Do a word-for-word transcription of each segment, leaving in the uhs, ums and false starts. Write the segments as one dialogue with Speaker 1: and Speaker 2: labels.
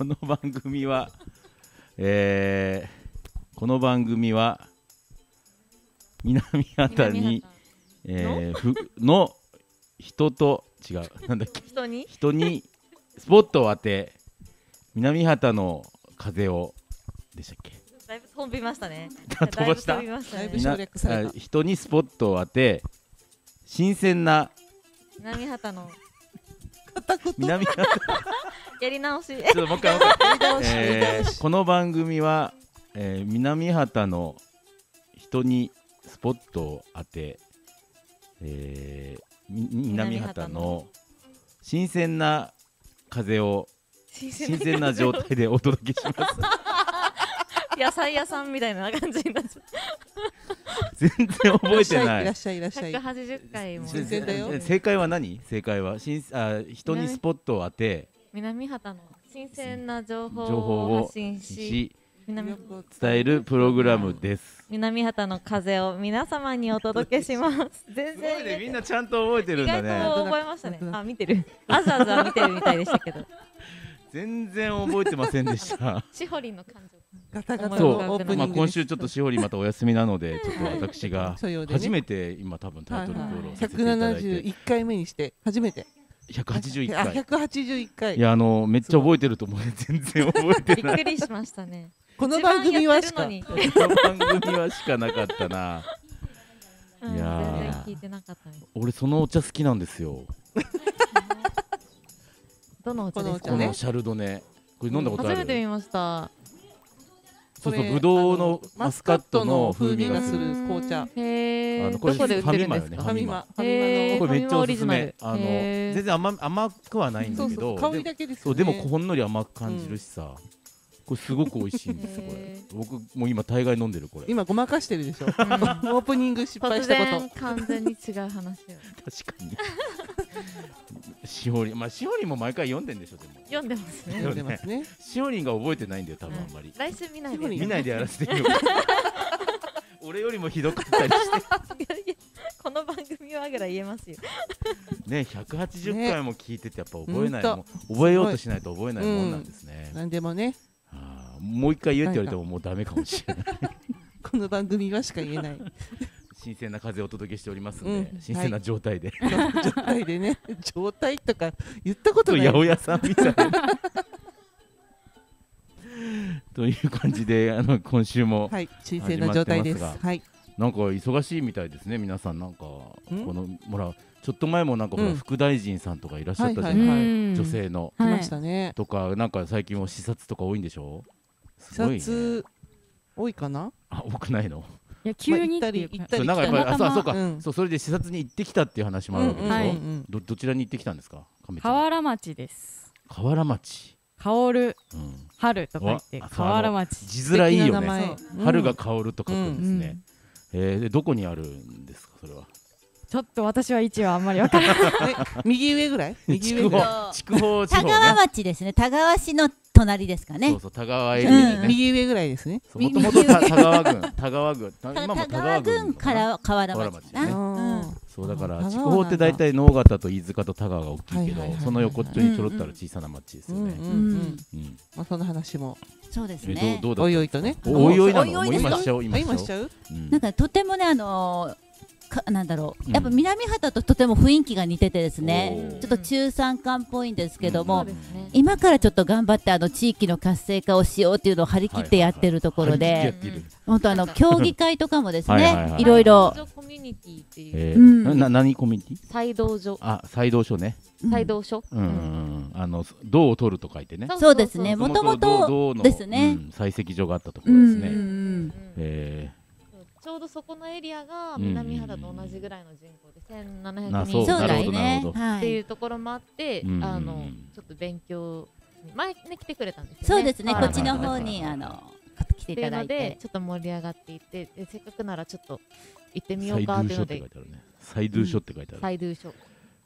Speaker 1: この番組は、えー、この番組は南畑に、えー、ふの人と違うなんだっけ
Speaker 2: 人に
Speaker 1: 人にスポットを当て南畑の風をでしたっけ。
Speaker 2: だいぶ飛びましたね。
Speaker 1: 飛ばした
Speaker 2: だいぶ飛びましたね。
Speaker 3: だいぶ省略された。
Speaker 1: 人にスポットを当て新鮮な
Speaker 2: 南畑の
Speaker 3: 片言。
Speaker 1: 南畑
Speaker 2: やり直し。
Speaker 1: ちょっともう一回もう一回
Speaker 3: やり直しやり
Speaker 1: え
Speaker 3: 直し
Speaker 1: ーこの番組は、えー南畑の人にスポットを当て、えーみ南畑の新鮮な風を
Speaker 2: 新
Speaker 1: 新鮮な状態でお届けします
Speaker 2: 野菜屋さんみたいな感じになっちゃっ
Speaker 1: 全然覚えてないい
Speaker 3: らっしゃいいらっしゃいいらっしゃい。
Speaker 2: ひゃくはちじゅっかいも
Speaker 3: 新鮮だよ
Speaker 1: 正解は何。正解は新あ人にスポットを当て
Speaker 2: 南畑の新鮮な情報
Speaker 1: 情報を
Speaker 2: を発信し
Speaker 1: し
Speaker 2: 南
Speaker 1: 伝えるプログラムです。
Speaker 2: 南畑の風を皆様にお届けします全
Speaker 1: すごいね、
Speaker 2: 然
Speaker 1: みんなちゃんと覚えてるんだ
Speaker 2: 意
Speaker 1: ね。
Speaker 2: 外と覚えましたね。あ、見てる。あずあずは見てるみたいでしたけど。
Speaker 1: 全然覚えてませんでした
Speaker 2: しほりんの感情。
Speaker 3: ガタガタ
Speaker 1: そう
Speaker 3: のオープニ
Speaker 1: まあ、
Speaker 3: ングです。
Speaker 1: 今週ちょっとしおりまたお休みなのでちょっと私が
Speaker 3: 所用でね
Speaker 1: 初めて今多分タイトルコールをさせていただいて
Speaker 3: ひゃくななじゅういっかいめにして初めて。
Speaker 1: ひゃくはちじゅういっ
Speaker 3: あ、
Speaker 1: かい。
Speaker 3: ひゃくはちじゅういっかい。
Speaker 1: いやあのめっちゃ覚えてると思うね。全然覚えて
Speaker 2: びっ
Speaker 1: ない。
Speaker 2: くりしましたね。
Speaker 3: この番組はしか。
Speaker 2: 一番やってるのに
Speaker 1: この番組はしかなかったな。
Speaker 2: うん
Speaker 1: いやー
Speaker 2: 全然聞いてなかったね。
Speaker 1: 俺そのお茶好きなんですよ。
Speaker 2: どのお茶ですか
Speaker 3: こね
Speaker 1: このシャルドネ。これ飲んだことある。
Speaker 2: 初めて見ました。
Speaker 1: そうそう
Speaker 3: これ
Speaker 1: ぶどうの
Speaker 3: あの
Speaker 1: マスカットの風味がす
Speaker 3: マスカットの風味がす
Speaker 1: る。
Speaker 3: る紅茶。
Speaker 2: へー。
Speaker 1: あのこれ
Speaker 2: どこで売ってるんですか
Speaker 1: ファミマよね。
Speaker 3: ファミマ。ファ
Speaker 2: へー
Speaker 3: ミ
Speaker 1: これめっちゃおすすめ。
Speaker 2: ファミマ
Speaker 1: あの
Speaker 2: オリジナルへー
Speaker 1: 全然甘甘くはないんだけど。
Speaker 3: マの。そうそう。香りだけですよね。
Speaker 1: そうでもほんのり甘く感じるしさ、これすごく美味しいんですよこれ
Speaker 2: へ。
Speaker 1: 僕もう今大概飲んでるこれ。
Speaker 3: 今ごまかしてるでしょ。オ
Speaker 2: うん
Speaker 3: ープニング失敗
Speaker 2: 突
Speaker 3: したこ
Speaker 2: 然完全に違う話を。
Speaker 1: 確かに。しおりんまあしおりんも毎回読んでんでしょでも。
Speaker 2: 読んでます
Speaker 3: と。
Speaker 2: ね。
Speaker 3: 読んでますね。
Speaker 1: しおりんが覚えてないんだよ多分あんまり。
Speaker 2: 来週見ないで。
Speaker 3: しほりん
Speaker 1: 見ないでやらせてみよう。俺よりもひどかったりして
Speaker 2: いやいやこの番組はぐらい言えますよ。
Speaker 1: ねひゃくはちじゅっかいも聞いててやっぱ覚えない、
Speaker 3: ね
Speaker 1: もう覚えようとしないと覚えないもんなんですね。
Speaker 3: なんでもね、
Speaker 1: あーもう一回言えって言われてももうダメかもしれない。
Speaker 3: この番組はしか言えない
Speaker 1: 新鮮な風をお届けしておりますんで、
Speaker 3: うん
Speaker 1: 新鮮な状態で。
Speaker 3: 状態でね、状態とか言ったことない。
Speaker 1: 八百屋さんみたいな。という感じであの今週も、
Speaker 3: はい、新鮮な状態です。
Speaker 1: 始まってます
Speaker 3: はい、
Speaker 1: なんか忙しいみたいですね皆さん。なんかこ
Speaker 3: ん
Speaker 1: のほらちょっと前もなんかほら、
Speaker 3: うん
Speaker 1: 副大臣さんとかいらっしゃったじゃない、
Speaker 3: はいはい
Speaker 2: うん
Speaker 1: 女性の
Speaker 3: 来ましたね。
Speaker 1: とかなんか最近も視察とか多いんでしょ。すごいね。
Speaker 3: 視察多いかな？
Speaker 1: あ多くないの。
Speaker 4: いや急に
Speaker 3: まあ
Speaker 4: っていうか
Speaker 3: 行ったり
Speaker 1: そうなんかやっぱりあそうあそうか、
Speaker 3: うん
Speaker 1: そうそれで視察に行ってきたっていう話もあるわけでしょ。
Speaker 4: はい
Speaker 1: どどちらに行ってきたんですか亀ちゃん。
Speaker 4: 河原町です。
Speaker 1: 河原町。
Speaker 4: 香る
Speaker 1: うん。
Speaker 4: 春とか言って
Speaker 1: うわ
Speaker 4: 河原町。
Speaker 1: 字面いいよ
Speaker 3: 素敵な名前
Speaker 1: ね。
Speaker 3: うん
Speaker 1: 春が香ると書くんです
Speaker 4: うん
Speaker 1: ね。えーでどこにあるんですかそれは。
Speaker 4: ちょっと私は位置はあんまりわからない。
Speaker 3: え右上ぐらい？右上
Speaker 1: 筑
Speaker 3: ぐらい。
Speaker 1: 豊筑豊地
Speaker 5: 田
Speaker 1: 方
Speaker 5: 川
Speaker 1: ね。
Speaker 5: 町ですね。田川市の隣ですかね
Speaker 1: そう。そう田川エリアで
Speaker 5: うん
Speaker 1: ね。
Speaker 3: 右上ぐらいですね。
Speaker 1: もともと田川郡田川郡た
Speaker 5: た
Speaker 1: 今も
Speaker 5: 田川郡から河原町か
Speaker 1: 河原町
Speaker 5: な。
Speaker 3: ね
Speaker 5: うん
Speaker 1: そうだから
Speaker 3: 田川
Speaker 1: 筑豊って大体直方と飯塚と田川が大きいけど
Speaker 3: はいはいはいはい
Speaker 1: その横っちょにちょろったら小さな町ですよね。
Speaker 3: うんうんうん。
Speaker 1: うん
Speaker 3: まあその話も
Speaker 5: そうです
Speaker 1: え
Speaker 5: ね。
Speaker 1: どうどうだった
Speaker 3: おいおいとね。
Speaker 1: おおいおいな
Speaker 5: おい
Speaker 1: のもう
Speaker 5: おいですか
Speaker 1: 今しちゃおう
Speaker 3: あ
Speaker 1: 今しちゃおう。
Speaker 3: 今しちゃう？
Speaker 1: うん
Speaker 5: なんかとてもねあのーかなんだろう、
Speaker 1: うん
Speaker 5: やっぱ南畑ととても雰囲気が似ててですね、
Speaker 1: おー
Speaker 5: ちょっと中山間っぽいんですけども、
Speaker 2: そうですね。
Speaker 5: 今からちょっと頑張ってあの地域の活性化をしようっていうのを張り切ってやってるところ
Speaker 1: 張り切ってや
Speaker 5: で、
Speaker 1: っている。
Speaker 5: 本当あの協議会とかもです
Speaker 1: はいはいはい
Speaker 5: ね、いろいろ
Speaker 2: 斎道所コミュニティっていう
Speaker 1: え
Speaker 5: うん
Speaker 1: ーな何コミュニティ？
Speaker 2: 斎道所
Speaker 1: あ斎道所ね。
Speaker 2: 斎道所。
Speaker 1: うんうんうんあの銅を取ると書いてね。
Speaker 5: そうですね
Speaker 2: そう
Speaker 5: もともと
Speaker 1: 銅の
Speaker 5: ですね
Speaker 1: うん採石場があったとこ
Speaker 5: うんうんう
Speaker 1: ろですね。
Speaker 5: ん
Speaker 1: え
Speaker 2: ちょうどそこのエリアが南畑と同じぐらいの人口でせんななひゃく
Speaker 1: なそう
Speaker 2: にん
Speaker 5: そうだよ
Speaker 1: なるほどなる
Speaker 5: ね
Speaker 1: ほど
Speaker 5: はい
Speaker 2: っていうところもあって、
Speaker 1: うん
Speaker 2: あのちょっと勉強に前ね来てくれたんですよね。
Speaker 5: そうですね
Speaker 2: はい
Speaker 5: こっちの方にあの来てい
Speaker 2: っていうので
Speaker 5: ただいて
Speaker 2: ちょっと盛り上がっていてでせっかくならちょっと行ってみ
Speaker 1: ー
Speaker 2: ようか
Speaker 1: サイドゥーショ
Speaker 2: っていうので
Speaker 1: って書いてあるね。サイドゥーショって書いてある。
Speaker 2: 斎道所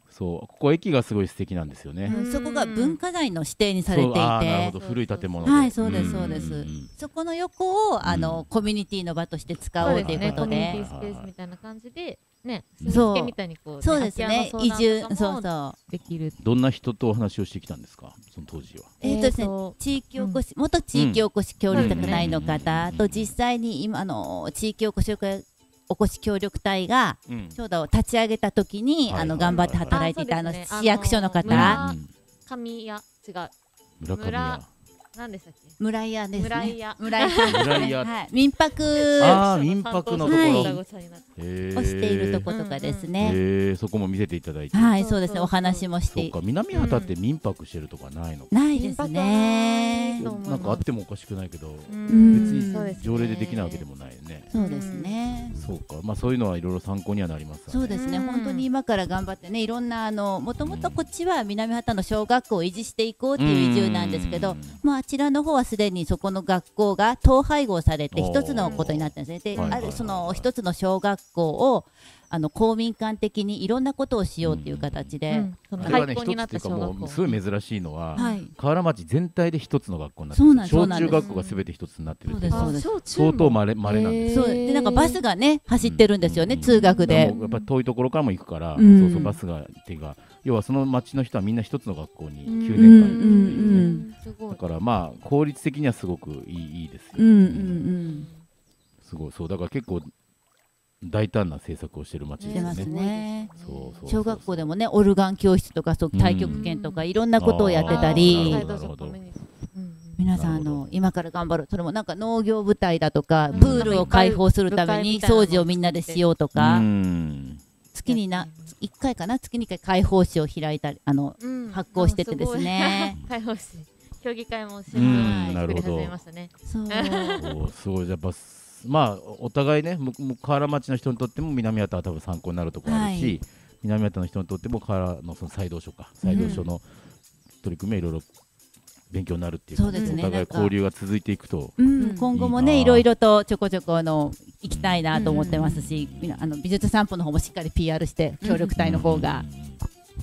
Speaker 1: そうここ駅がすごい素敵なんですよね。
Speaker 5: うんそこが文化財の指定にされてい
Speaker 1: そうあーなる
Speaker 5: て
Speaker 1: ほど古い建物で。
Speaker 5: はいそうです
Speaker 1: ん
Speaker 5: そうです
Speaker 1: んん
Speaker 5: そこの横をあの、
Speaker 1: うん
Speaker 5: コミュニティの場として使
Speaker 2: そうですね、
Speaker 5: おうということ
Speaker 2: コミュニテ
Speaker 5: で
Speaker 2: ィスペースみたいな感じでね、
Speaker 1: そう
Speaker 2: 住みつけみたいにこう、
Speaker 5: そうですね移
Speaker 2: 空き家の
Speaker 5: 住
Speaker 2: 相談とかも
Speaker 5: そうそう
Speaker 2: できる。
Speaker 1: どんな人とお話をしてきたんですかその当時は。
Speaker 5: えーとですね
Speaker 2: えーと
Speaker 5: 地域おこし、元地域おこし協力隊の方
Speaker 1: うん
Speaker 5: と実際に今あの地域おこしおこし協力隊が
Speaker 1: うん
Speaker 5: ちょうど立ち上げた時に、
Speaker 1: はい
Speaker 5: あの頑張って働いていたあの
Speaker 2: あそうですね
Speaker 5: 市役所の方、
Speaker 2: あ
Speaker 1: うん
Speaker 2: 神谷違う
Speaker 1: 村上屋。
Speaker 2: 何でしたっけ？
Speaker 5: 村井屋ですね。
Speaker 2: 村井屋
Speaker 5: 村井さんですね
Speaker 1: 村井屋
Speaker 5: はい、民泊
Speaker 1: あー民泊のところ
Speaker 5: はい
Speaker 2: ごちゃごちゃになって
Speaker 1: へー
Speaker 5: をしているとことかですね。
Speaker 1: へーそこも見せていただいて。
Speaker 5: はい、
Speaker 2: そう
Speaker 5: そうですね。
Speaker 2: そう
Speaker 5: お話もして
Speaker 1: そうか南畑って民泊してるとかないの。
Speaker 5: ないですね。
Speaker 2: 民泊はないと思います
Speaker 1: なんかあってもおかしくないけど
Speaker 2: うん
Speaker 1: 別に
Speaker 2: そうですね
Speaker 1: 条例でできないわけでもないよね。
Speaker 5: そうですね。
Speaker 1: そうかまあそういうのはいろいろ参考にはなりますわね。
Speaker 5: そうですね、
Speaker 2: うん
Speaker 5: 本当に今から頑張ってね、いろんなあのもともとこっちは南畑の小学校を維持していこうっていう移住なんですけど、
Speaker 1: うん
Speaker 5: もうあちらの方はすでにそこの学校が統廃合されて
Speaker 1: おー
Speaker 5: 一つのことになってるんですね。で、
Speaker 1: はいはいはい
Speaker 5: あるその一つの小学校をあの公民館的にいろんなことをしようっていう形で、
Speaker 2: うんその
Speaker 1: あれはね一
Speaker 2: 廃校になっ
Speaker 1: つっていうか
Speaker 2: た小学校
Speaker 1: もうすごい珍しいのは
Speaker 5: はい、
Speaker 1: 河原町全体で一つの学校になって
Speaker 5: そうなんですそう
Speaker 1: 小
Speaker 5: なんです
Speaker 1: 中学校がすべて一つになってるっていうのは
Speaker 5: そうですそうです
Speaker 1: 相当まれまれなんですよ。
Speaker 5: そうでなんかバスがね走ってるんですよね、
Speaker 1: うん
Speaker 5: 通学で
Speaker 1: だからもうやっぱり遠いところからも行くから、
Speaker 5: うん
Speaker 1: そうそうバスがっていうか要はその町の人はみんな一つの学校にきゅうねんかん行くって
Speaker 5: うんうん
Speaker 1: いうね
Speaker 2: すごい
Speaker 1: だからまあ効率的にはすごくいいいいですよ、
Speaker 5: うんうんうん
Speaker 1: すごいそうだから結構大胆な政策をしてる町ですよね。
Speaker 5: してますね。
Speaker 1: そうそうそう
Speaker 5: 小学校でもねオルガン教室とかそう太極拳とかいろんなことをやってたり、
Speaker 1: あーなるほど
Speaker 5: 皆さんあ
Speaker 1: なるほ
Speaker 5: の今から頑張るそれもなんか農業部隊だとか、
Speaker 2: うん
Speaker 5: プールを開放するために
Speaker 2: 部会みたいなのを
Speaker 5: 掃除をみんなでしようと
Speaker 1: う
Speaker 5: か、
Speaker 1: ん
Speaker 5: 月にないっかいかな月にいっかい開放誌を開いたりあの
Speaker 2: うん
Speaker 5: 発行しててですね
Speaker 2: 開放誌協議会も新
Speaker 1: うん
Speaker 2: 聞作り始めましたね。
Speaker 5: そう
Speaker 1: そうすごいやっぱまあお互いねむむ河原町の人にとっても南畑は多分参考になるところあるし、
Speaker 5: はい
Speaker 1: 南畑の人にとっても河原のその裁道所か裁道所の取り組みはいろいろ勉強になるっていう
Speaker 5: そうですね
Speaker 1: お互い交流が続いていくと
Speaker 5: うん
Speaker 2: うん
Speaker 5: 今後もね
Speaker 1: いいない
Speaker 5: ろいろとちょこちょこあの行きたいなと思ってますし、みなあの美術散歩の方もしっかり ピーアール して協力隊の方が、
Speaker 1: うんうんうん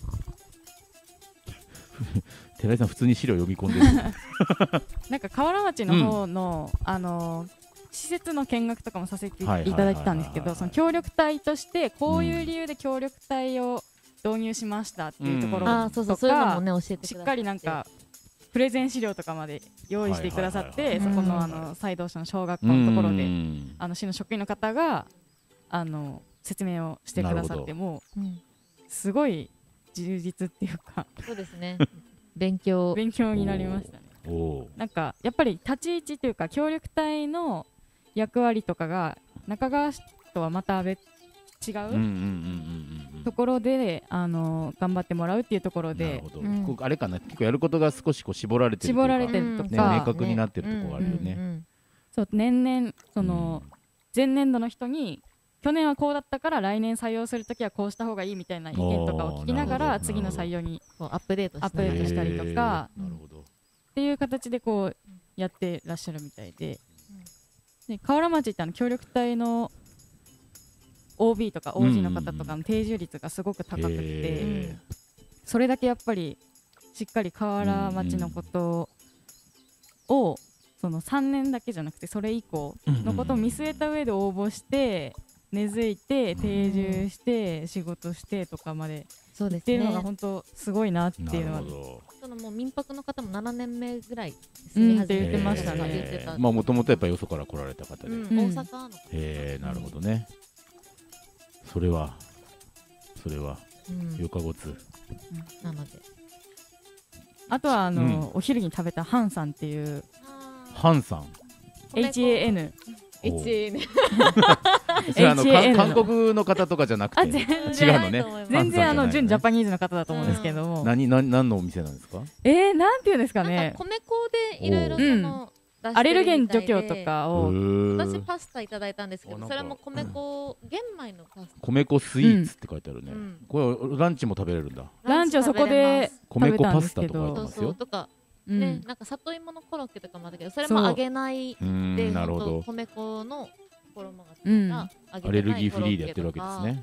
Speaker 1: 寺井さん普通に資料読み込んでる
Speaker 4: なんか河原町の方の、あの施設の見学とかもさせてい
Speaker 1: はいはい
Speaker 4: ただいたんですけ
Speaker 1: はいはいはい
Speaker 4: ど、その協力隊としてこういう理由で協力隊を導入しましたっていうところ
Speaker 2: あーそうそう
Speaker 4: と
Speaker 2: そういうのも
Speaker 4: か、
Speaker 2: ね教えてくださって
Speaker 4: しっかりなんかプレゼン資料とかまで用意してくださっ
Speaker 1: はい
Speaker 4: て、
Speaker 2: はいはいはい
Speaker 4: そこのあの西道所の小学校のところ
Speaker 1: う
Speaker 4: で
Speaker 1: ん
Speaker 4: あの市の職員の方があの説明をしてくださってもう
Speaker 2: うん
Speaker 4: すごい充実っていうか
Speaker 2: そうですね勉強
Speaker 4: 勉強になりましたね。
Speaker 1: おお
Speaker 4: なんかやっぱり立ち位置というか協力隊の役割とかが中川市とはまた別違う
Speaker 1: うんうんうんうんうんうん
Speaker 4: ところで、あの頑張ってもらうっていうところ
Speaker 1: なる
Speaker 4: で
Speaker 1: ほど、
Speaker 2: うん
Speaker 1: こうあれかな結構やることが少しこう絞られてるというか
Speaker 4: 絞られてると
Speaker 1: ね
Speaker 4: か、
Speaker 1: 明確になってるところがあるよね、
Speaker 2: うんうん
Speaker 4: そう年々その、前年度の人に去年はこうだったから来年採用するときはこうした方がいいみたいな意見とかを聞きなが
Speaker 1: おーなるほど
Speaker 4: ら次の採用に
Speaker 2: こうアップデートして
Speaker 4: アップデートしたりとか
Speaker 1: へーなるほど
Speaker 4: っていう形でこうやってらっしゃるみたいで、で河原町ってあの協力隊の オービー とか オージー の方とかの定住率がすごく高くて、
Speaker 1: へ
Speaker 4: それだけやっぱりしっかり河原町のことをそのさんねんだけじゃなくてそれ以降のことを見据えた上で応募して根付いて定住して仕事してとかまで
Speaker 2: そうです
Speaker 4: っていうのが
Speaker 2: ね
Speaker 4: 本当すごいなって
Speaker 1: なる
Speaker 4: いうのは
Speaker 1: ほど
Speaker 2: そのもう民泊の方もななねんめぐらい
Speaker 4: うん
Speaker 2: 住み始め
Speaker 4: って言ってましたね
Speaker 2: 言ってた
Speaker 1: まあもともとやっぱよそから来られた方で、
Speaker 2: うん
Speaker 4: うん
Speaker 2: 大阪の
Speaker 1: へえなるほどねそれはそれは
Speaker 2: うん
Speaker 1: よかごつ
Speaker 2: なので
Speaker 4: あとはあの、
Speaker 1: うん
Speaker 4: お昼に食べたハンさんっていう
Speaker 1: ハンさん
Speaker 4: エイチエーエヌ
Speaker 1: おう
Speaker 2: エイチエーエヌ
Speaker 1: それあの
Speaker 4: エイチエーエヌ
Speaker 1: か韓国の方とかじゃなく
Speaker 4: あ
Speaker 1: て
Speaker 4: 全
Speaker 1: 違うのね
Speaker 4: 全然あの
Speaker 1: ハンさんじゃないのね
Speaker 4: 純ジャパニーズの方だと思うんですけども、
Speaker 1: 何何何のお店なんですか
Speaker 4: えー、なんていうんですか
Speaker 2: なん
Speaker 4: ね
Speaker 2: か米粉でいろいろその出してるみたいで
Speaker 4: アレルゲン除去とかを
Speaker 2: 私パスタいただいたんですけ
Speaker 1: あなんか
Speaker 2: どそれも米粉玄米のパスタ
Speaker 1: 米粉スイーツって書いてあるね、
Speaker 2: うん
Speaker 1: これランチも食べれるんだ
Speaker 4: ランチをそこで
Speaker 1: 米粉
Speaker 4: 食べたん
Speaker 1: パスタとか
Speaker 4: ですけど
Speaker 2: そう
Speaker 1: 入ってますよ
Speaker 2: そうとか
Speaker 4: うん
Speaker 2: ねなんか里芋のコロッケとかもあったけどそれ
Speaker 4: そう
Speaker 2: も揚げないう
Speaker 1: ーん
Speaker 2: で
Speaker 1: なるほど
Speaker 2: ほんと米粉の衣がつ
Speaker 4: うん
Speaker 2: いた揚げてない
Speaker 1: アレルギーフリーでやってるわけですね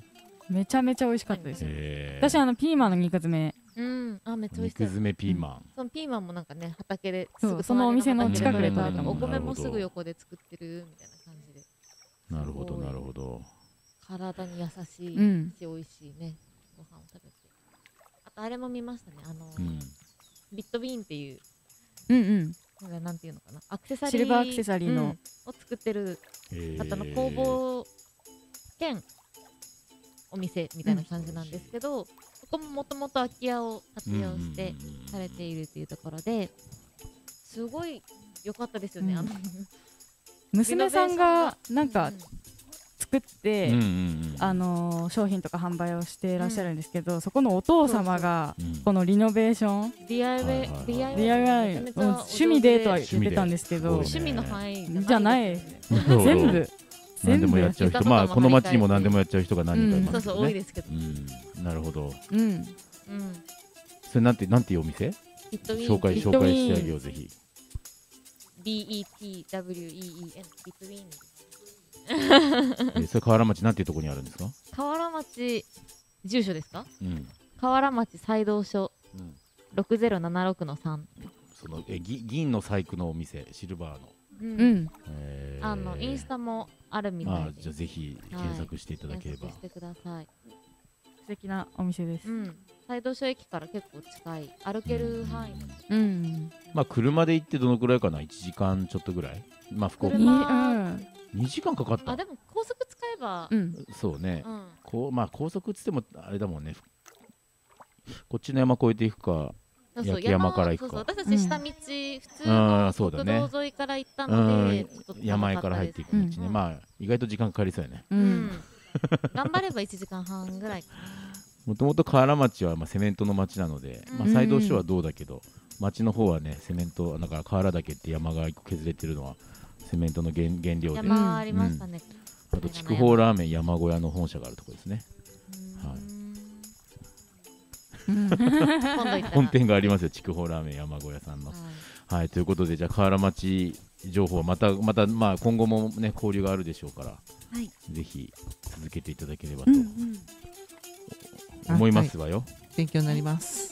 Speaker 4: めちゃめちゃ美味しかったですよ。
Speaker 1: へー
Speaker 4: 私あのピーマンの肉詰め、
Speaker 2: うんあめっちゃ美味しそう。
Speaker 1: 肉詰めピーマン、
Speaker 2: そのピーマンもなんかね畑です
Speaker 4: そう
Speaker 2: ぐ
Speaker 4: そのお店の
Speaker 2: 隣
Speaker 1: 近くで
Speaker 2: 畑
Speaker 1: 食べた
Speaker 2: お米
Speaker 1: なるほど
Speaker 2: もすぐ横で作ってるみたいな感じで
Speaker 1: なるほどなるほど。
Speaker 2: 体に優しいし、
Speaker 4: うん
Speaker 2: 美味しいねご飯を食べて。あとあれも見ましたねあのー
Speaker 1: うん
Speaker 2: ビットビーンっていう
Speaker 4: うんうん
Speaker 2: なんかなんていうのかなアクセサリー
Speaker 4: シルバーアクセサリーの
Speaker 2: うんを作ってる
Speaker 1: へー
Speaker 2: 方の工房兼お店みたいな感じなんですけど、そこももともと空き家を活用してされているというところですごい良かったですよね、
Speaker 4: うん
Speaker 2: あの
Speaker 4: 娘さんがなんか作って、
Speaker 1: うんうんうん
Speaker 4: あのー商品とか販売をしていらっしゃるんですけど、そこのお父様が
Speaker 1: うん
Speaker 4: このリノベーション
Speaker 2: ディーアイワイ、
Speaker 1: はいはいはい
Speaker 2: ディーアイワイ
Speaker 4: ディーアイワイ
Speaker 2: めちゃめちゃお上手
Speaker 4: 趣味でとは言ってたんですけど、
Speaker 1: 趣味で
Speaker 2: 趣味の範囲
Speaker 4: じゃない
Speaker 2: ですよね
Speaker 1: なるほど
Speaker 4: 全部
Speaker 1: 何でもやっちゃう人、まあこの町にも何でもやっちゃう人が何人かいます
Speaker 2: そうそう多い
Speaker 1: ね。
Speaker 2: ですけど、
Speaker 1: うん、なるほど。
Speaker 4: うん
Speaker 2: うん、
Speaker 1: それなんてなんていうお店？
Speaker 2: ビットウィーン
Speaker 1: 紹介
Speaker 4: ビットウィーン
Speaker 1: 紹介してあげようぜひ。
Speaker 2: ビーイーティーダブリューイーイーエヌ ビットウィーン
Speaker 1: えーそれ河原町なんていうところにあるんですか？
Speaker 2: 河原町住所ですか？
Speaker 1: うん。
Speaker 2: 河原町西道所
Speaker 1: うん、
Speaker 2: ろくぜろななろくのさん、
Speaker 1: そのえぎ銀の細工のお店シルバーの。
Speaker 2: うん
Speaker 4: うん
Speaker 1: えー
Speaker 2: あのインスタもあるみた
Speaker 1: あ
Speaker 2: いで
Speaker 1: じゃあぜひ検索していただければ。
Speaker 2: 検索してください。
Speaker 4: 素敵なお店です
Speaker 2: う。ん、西道所駅から結構近い歩ける範囲なんで
Speaker 4: うん
Speaker 1: まあ車で行ってどのくらいかな？いちじかんちょっとぐらい。まあ福岡
Speaker 4: に
Speaker 2: 車
Speaker 4: うん
Speaker 1: にじかんかかった
Speaker 2: あ。でも高速使えば、
Speaker 4: うん
Speaker 1: そうね。
Speaker 2: うん
Speaker 1: こうまあ高速っつってもあれだもんね。こっちの山越えていくか。
Speaker 2: そうそう
Speaker 1: 焼山から行くか
Speaker 2: そうそう私たち下道、普通
Speaker 1: あ
Speaker 2: の
Speaker 1: ーそうだね
Speaker 2: 国道沿いから行ったので、
Speaker 1: うん
Speaker 2: ちょっと
Speaker 1: 山あいから入っていく道ね、
Speaker 4: うん
Speaker 1: まあ意外と時間かかりそうやね。
Speaker 4: う
Speaker 2: うんん頑張ればいちじかんはんぐらいか
Speaker 1: もともと河原町はまあセメントの町なので、まあ、
Speaker 2: うん
Speaker 1: 西道所はどうだけど、町の方はねセメントだから河原岳って山が一個削れてるのはセメントの原原料
Speaker 2: な。
Speaker 1: で、
Speaker 2: 山ありましたね、
Speaker 1: あと筑豊ラーメン山小屋の本社があるところですね。はい
Speaker 2: うん
Speaker 4: うん
Speaker 2: 今度行ったら
Speaker 1: 本店がありますよ、筑豊ラーメン山小屋さんの。
Speaker 2: はい
Speaker 1: はい、ということでじゃあ河原町情報はまたまたまあ今後もね交流があるでしょうから、
Speaker 5: はい
Speaker 1: ぜひ続けていただければと
Speaker 5: うんうん
Speaker 1: 思いますわよ。
Speaker 3: 勉強になります。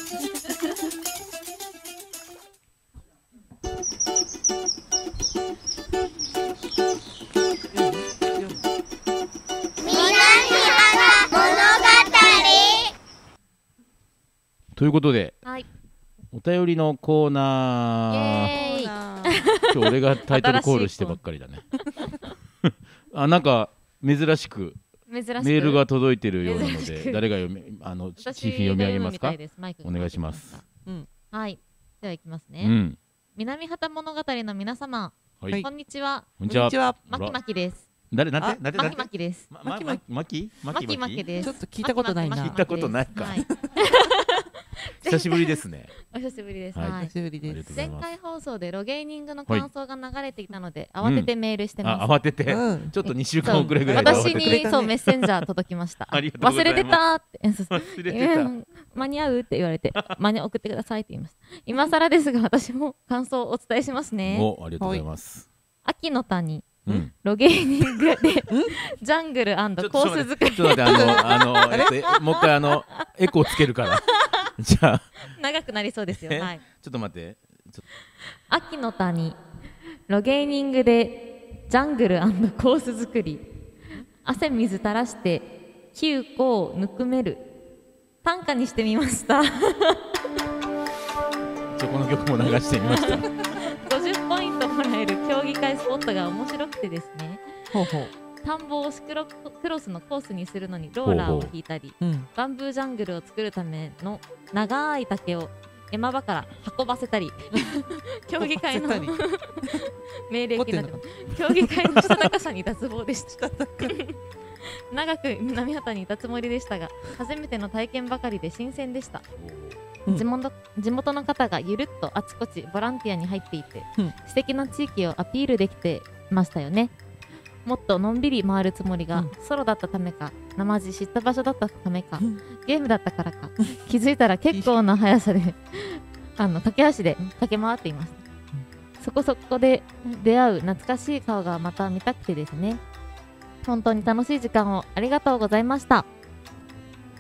Speaker 1: ということで
Speaker 2: はい
Speaker 1: お便りのコー
Speaker 2: イ
Speaker 1: ナー。
Speaker 2: エーイ
Speaker 1: 今日俺がタイトルコールしてばっかりだね。あなんか珍しく
Speaker 2: 珍しく
Speaker 1: メールが届いてるようなの
Speaker 2: 珍しく
Speaker 1: で誰が読めあのチ
Speaker 2: 私
Speaker 1: チーフに読み上げますか
Speaker 2: が読むみたい。ですマイクが
Speaker 1: お願いします。
Speaker 3: うん
Speaker 2: はいでは行きますね、
Speaker 1: うん。
Speaker 2: 南畑物語の皆様、
Speaker 1: はい。
Speaker 3: はい
Speaker 2: こんにちは
Speaker 1: こんにちは。
Speaker 3: は。
Speaker 2: まきまきです
Speaker 1: 誰なん
Speaker 3: あ
Speaker 1: てなんて
Speaker 2: まき
Speaker 1: なんて
Speaker 2: まきです
Speaker 1: まま
Speaker 3: まき
Speaker 1: ままきま
Speaker 2: まきまきです
Speaker 3: ちょっと聞いたことないな
Speaker 1: 聞いたことないか
Speaker 2: はい、
Speaker 1: 久しぶりですね。
Speaker 2: お久しぶりです、
Speaker 1: はい
Speaker 2: はい
Speaker 3: 久しぶり
Speaker 1: あり
Speaker 3: です。
Speaker 2: 前
Speaker 1: がとうございます。
Speaker 2: 回放送でロゲーニングの感想が流れていたので、慌ててメールしてます、
Speaker 1: あ慌てて
Speaker 3: うん。
Speaker 1: ちょっとにしゅうかん遅れぐ
Speaker 2: そう
Speaker 1: らいで慌
Speaker 2: 私
Speaker 1: てて
Speaker 2: にそうメッセンジャー届きました
Speaker 1: ありがとうございます
Speaker 2: 忘れてたーってそうそう
Speaker 1: 忘れてた。
Speaker 2: うん間に合うって言われて間に送ってくださいって言いました今更ですが私も感想をお伝えしますね。
Speaker 1: おありがとうございます。
Speaker 2: 秋の谷
Speaker 1: うん。
Speaker 2: ロゲーニングでジャングルコース作り
Speaker 1: ちょっと待ってあのあのえっとえもう一回あのエコーつけるから。じゃあ
Speaker 2: 長くなりそうですよ、
Speaker 1: え
Speaker 2: はい、
Speaker 1: ちょっと待って。ちょ
Speaker 2: 秋の谷ロゲーニングでジャングルコース作り汗水垂らしてきゅうこをぬくめる短歌にしてみました
Speaker 1: ちょこの曲も流してみました。
Speaker 2: ごじゅっポイントもらえる競技会スポットが面白くてですね
Speaker 3: ほうほう。
Speaker 2: 田んぼをシクロクロスのコースにするのにローラーを引いたり
Speaker 3: うん。
Speaker 2: バンブージャングルを作るための長い竹を山場から運ばせたり競技会の
Speaker 3: 運ばせたり
Speaker 2: 命令
Speaker 3: 持ってんの
Speaker 2: 形になってます競技会のしたたかさに脱帽でした長く南畑にいたつもりでしたが初めての体験ばかりで新鮮でした、
Speaker 3: うん
Speaker 2: 地元地元の方がゆるっとあちこちボランティアに入っていて、
Speaker 3: うん
Speaker 2: 素敵な地域をアピールできてましたよね。もっとのんびり回るつもりが、
Speaker 3: うん
Speaker 2: ソロだったためかなまじ知った場所だったためか、
Speaker 3: うん
Speaker 2: ゲームだったからか気づいたら結構な速さであの駆け足で駆け回っていました、そこそこで出会う懐かしい顔がまた見たくてですね。本当に楽しい時間をありがとうございました。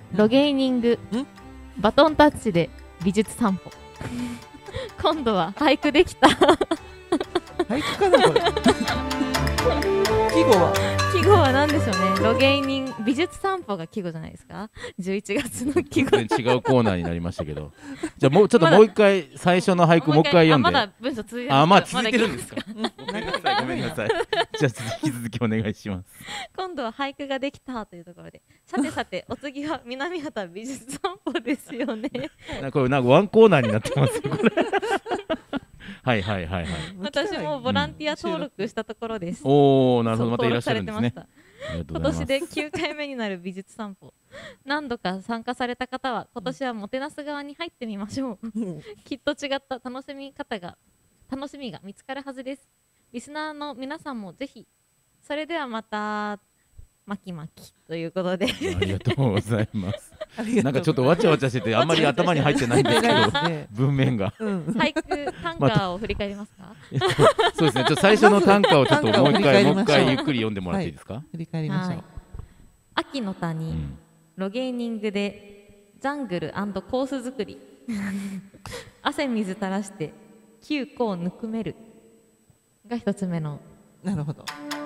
Speaker 2: ロゲーニングバトンタッチで美術散歩今度は俳句できた
Speaker 3: 俳句かなこれ季語は
Speaker 2: 季語は何でしょうね。ロゲーニング美術散歩が季語じゃないですか。じゅういちがつの季語。
Speaker 1: 全然違うコーナーになりましたけどじゃあもうちょっともう一回最初の俳句もう一回読んで。
Speaker 2: あまだ文章続いてます。
Speaker 1: あまあ続いてるんですか。
Speaker 2: まだ
Speaker 1: ごめんなさいごめんなさいじゃあ引き続きお願いします。
Speaker 2: 今度は俳句ができたというところで、さてさてお次は南畑美術散歩ですよね
Speaker 1: なんかこれなんかワンコーナーになってますよこれはいはいはいはい。
Speaker 2: 私もボランティア登録したところです。
Speaker 1: おおなるほど、
Speaker 2: そう
Speaker 1: またいらっしゃるんですね。
Speaker 2: 登録されてました。
Speaker 1: ありがとう
Speaker 2: 今
Speaker 1: ございます。
Speaker 2: 年できゅうかいめになる美術散歩、何度か参加された方は今年はもてなす側に入ってみましょうきっと違った楽しみ方が楽しみが見つかるはずです。リスナーの皆さんもぜひ。それではまたまきまきということで
Speaker 1: ありがとうございます
Speaker 3: ありがとう
Speaker 1: なんかちょっとわちゃわちゃしててあんまり頭に入ってないんですけど
Speaker 3: ね
Speaker 1: 文面が
Speaker 3: うん
Speaker 2: 俳句短歌を振り返りますか、
Speaker 1: えっとそうですねちょっと最初の短歌をちょっともう一
Speaker 3: 短歌を振り返
Speaker 1: 回もう一
Speaker 3: りましょう
Speaker 1: 回ゆっくり読んでもらっていいですか。
Speaker 3: 振り返りましょう、
Speaker 2: はい、秋の谷、
Speaker 1: うん
Speaker 2: ロゲーニングでジャングル&コース作り汗水垂らして旧湖をぬくめるが一つ目の。
Speaker 3: なるほど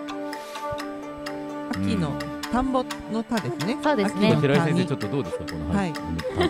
Speaker 3: 秋の田んぼの田ですね。
Speaker 2: そうですね
Speaker 3: 秋の
Speaker 1: 寺井先生
Speaker 3: 谷
Speaker 1: ちょっとどうですかこの
Speaker 3: はい
Speaker 2: ちょ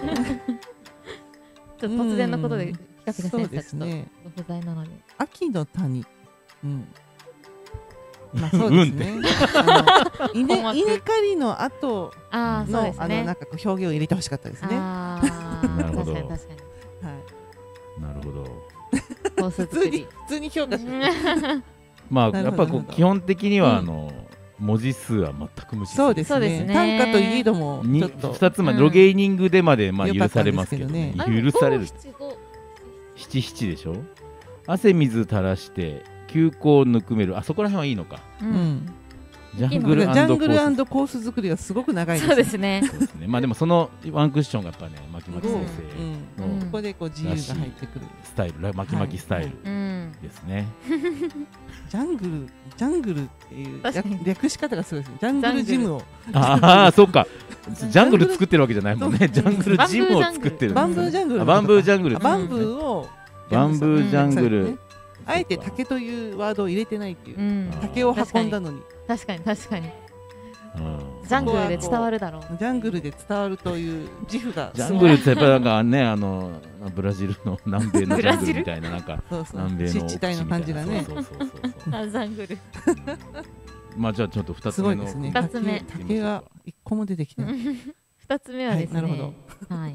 Speaker 2: っと突然のことでピカピカ
Speaker 3: そう
Speaker 2: 先生ちょっ
Speaker 3: ですね
Speaker 2: と不在なので、
Speaker 3: 秋の谷、うん、まあそうですね。あの稲
Speaker 2: 困惑
Speaker 3: 稲刈りの後
Speaker 2: ああそう
Speaker 3: の
Speaker 2: ですね。
Speaker 3: あのなんかこう表現を入れてほしかったですね。は
Speaker 2: ああ
Speaker 1: なるほど
Speaker 2: 確かに確かに
Speaker 3: い。
Speaker 1: なるほど。
Speaker 2: コース
Speaker 3: 普通に
Speaker 2: 作り
Speaker 3: 普通に評価して
Speaker 1: まあ
Speaker 3: なる
Speaker 1: やっぱこう
Speaker 3: ほどなるほど
Speaker 1: 基本的に
Speaker 3: うん
Speaker 1: はあの文字数は全く無視
Speaker 3: そうです
Speaker 2: そうです
Speaker 3: ね。
Speaker 2: ね
Speaker 3: 短歌といえども
Speaker 1: に
Speaker 3: ちょっと
Speaker 1: ふたつまで
Speaker 2: うん
Speaker 1: ロゲーニングでまでまあ
Speaker 3: よかったん
Speaker 1: 許されますけどね
Speaker 3: です
Speaker 2: あでも
Speaker 1: 許される
Speaker 2: 五七五
Speaker 1: 七七でしょ。汗水垂らして休校をぬくめるあそこら辺はいいのか。
Speaker 2: う
Speaker 3: うんん。
Speaker 1: ジャングル
Speaker 3: ジャングル
Speaker 1: コース
Speaker 3: コース作りがすごく長い
Speaker 2: そうですね。
Speaker 1: そうですね。まあでもそのワンクッションがやっぱね牧牧先
Speaker 3: うん
Speaker 1: 生の
Speaker 2: うん
Speaker 3: ここでこう自由が入ってくる。
Speaker 1: スタイル牧牧スタイル
Speaker 2: うん
Speaker 1: ですね。
Speaker 3: ジャングルジャングルっていう
Speaker 2: 確かに
Speaker 3: 略略し方がすごいですね。ジャングルジムを
Speaker 1: ああそっかジャングル作ってるわけじゃないもんね。ジャングルジムを作ってる。
Speaker 3: バンブージャングル
Speaker 1: あバンブージャングル
Speaker 3: あバンブーを
Speaker 1: バンブージャングル
Speaker 3: ねあえて竹というワードを入れてないっていうう。
Speaker 2: ん
Speaker 3: 竹を運んだのに
Speaker 2: 確かに確かに
Speaker 1: うん
Speaker 2: ジャングルで伝わるだろう。
Speaker 3: ジャングルで伝わるという自負が
Speaker 1: ジャングルってやっぱなんかねあのブラジルの南米のジャングルみたいななんか
Speaker 3: そうそう
Speaker 1: 南米の
Speaker 3: 湿地帯の感じがね
Speaker 1: そうそうそうそうそう
Speaker 2: あジャングル
Speaker 1: うんまあじゃあちょっと二つ目の
Speaker 3: すごいですね。
Speaker 2: 二つ目
Speaker 3: 竹竹が一個も出てきてない。
Speaker 2: 二つ目はですね、
Speaker 3: はいなるほ
Speaker 2: はい、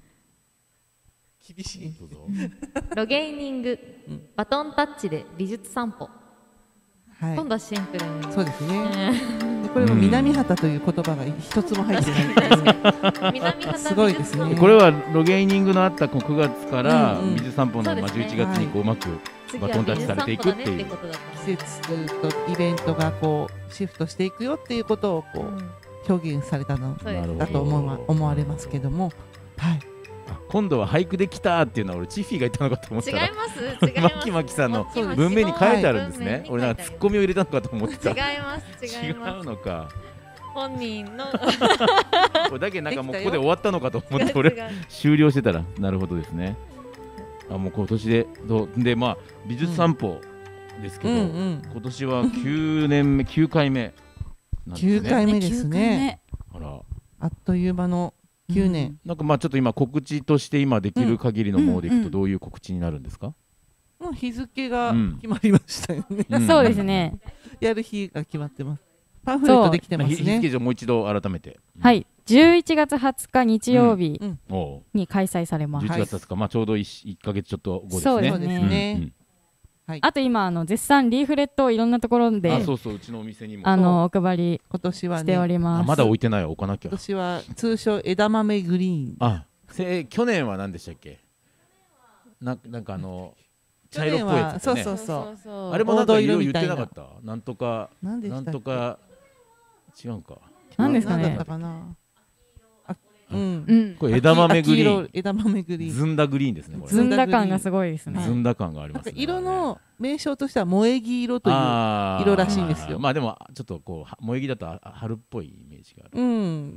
Speaker 3: 厳しい。
Speaker 1: どうぞ
Speaker 2: ロゲーニング、
Speaker 3: うん
Speaker 2: バトンタッチで美術散歩、
Speaker 3: はい
Speaker 2: 今度はシンプルに
Speaker 3: そうですね。
Speaker 2: ね
Speaker 3: でこれも南畑という言葉が一つも入ってないっていうね。
Speaker 2: 南畑
Speaker 3: すごいですね
Speaker 1: これはロゲーニングのあったこうくがつから
Speaker 3: うんうん
Speaker 1: 美術散歩のまあ
Speaker 2: そうですね
Speaker 1: じゅういちがつにこううまく
Speaker 2: 次
Speaker 1: バトンタッチされていくっていう
Speaker 2: 美術散歩だねってことだった
Speaker 3: 季節とイベントがこうシフトしていくよっていうことをこ
Speaker 2: うん
Speaker 3: う表現されたの
Speaker 2: そうです
Speaker 1: なるほど
Speaker 3: だと思わ思われますけども、はい。
Speaker 1: あ今度は俳句できたっていうのは俺チッフィーが言ったのかと思ったら
Speaker 2: 違います違います
Speaker 1: マキマキさんの
Speaker 2: マキマキ
Speaker 1: 文面に書いてあるんですね
Speaker 2: 文面に書いてある
Speaker 1: 俺なんかツッコミを入れたのかと思ってた
Speaker 2: 違います違
Speaker 1: 違
Speaker 2: います
Speaker 1: うのか
Speaker 2: 本人の
Speaker 1: これだけなんかもうここ
Speaker 3: できたよ
Speaker 1: で終わったのかと思って
Speaker 2: 違う
Speaker 1: 俺
Speaker 2: 違う
Speaker 1: 終了してたらなるほどですねあもう今年でどうでまあ美術散歩ですけど、
Speaker 3: うんうん。
Speaker 1: 今年はきゅうねんめきゅうかいめなんですね
Speaker 3: きゅうかいめですね。
Speaker 1: あら
Speaker 3: あっという間のきゅうねん。
Speaker 1: なんかまあちょっと今告知として今できる限りのものでいく
Speaker 4: うんうん
Speaker 1: とどういう告知になるんですか、
Speaker 3: もう日付が
Speaker 1: うん
Speaker 3: 決まりましたよね。
Speaker 1: うん
Speaker 4: そうですね。
Speaker 3: やる日が決まってます。パンフレットできて
Speaker 1: まあ
Speaker 3: ますね。
Speaker 1: 日日付上もう一度改めて、
Speaker 4: はい、じゅういちがつはつか日曜日
Speaker 3: うん
Speaker 1: おう
Speaker 4: に開催されます。
Speaker 1: じゅういちがつはつか、まあちょうど 1, 一ヶ月ちょっと後ですね
Speaker 4: そうです
Speaker 3: そうです
Speaker 4: ね。
Speaker 3: ね。
Speaker 4: あと今あの絶賛リーフレットをいろんなところで
Speaker 1: あそうそううちのお店にも
Speaker 4: あのお配り
Speaker 3: 今年は
Speaker 4: してお
Speaker 3: ね、
Speaker 1: あ
Speaker 4: ります。
Speaker 1: まだ置いてないわ置かなきゃ
Speaker 3: 今年は通称枝豆グリーン。
Speaker 1: あせ去年は何でしたっけななんかあの茶色っぽいやつですね
Speaker 3: そうそうそう
Speaker 2: そう
Speaker 1: あれもなんか
Speaker 3: 黄土
Speaker 1: 色言って
Speaker 3: 色みたいな
Speaker 1: なかったなんとかなん
Speaker 3: 何でしたっけ
Speaker 1: とか違うか
Speaker 4: 何ですかね
Speaker 3: 何だった。かな。あ、うん。
Speaker 4: うん。
Speaker 1: これ枝豆グリーン
Speaker 3: 秋色枝豆グリーン。
Speaker 1: ずんだグリーンですねこれ
Speaker 4: ずんだ感がすごいですね。
Speaker 1: ずんだ感があり
Speaker 3: なんか
Speaker 1: ますね
Speaker 3: 色の名称としては萌え木色という。
Speaker 1: あー
Speaker 3: 色らしいんですよ
Speaker 1: まあでもちょっとこうは萌え木だとあ春っぽいイメージがある
Speaker 3: うん。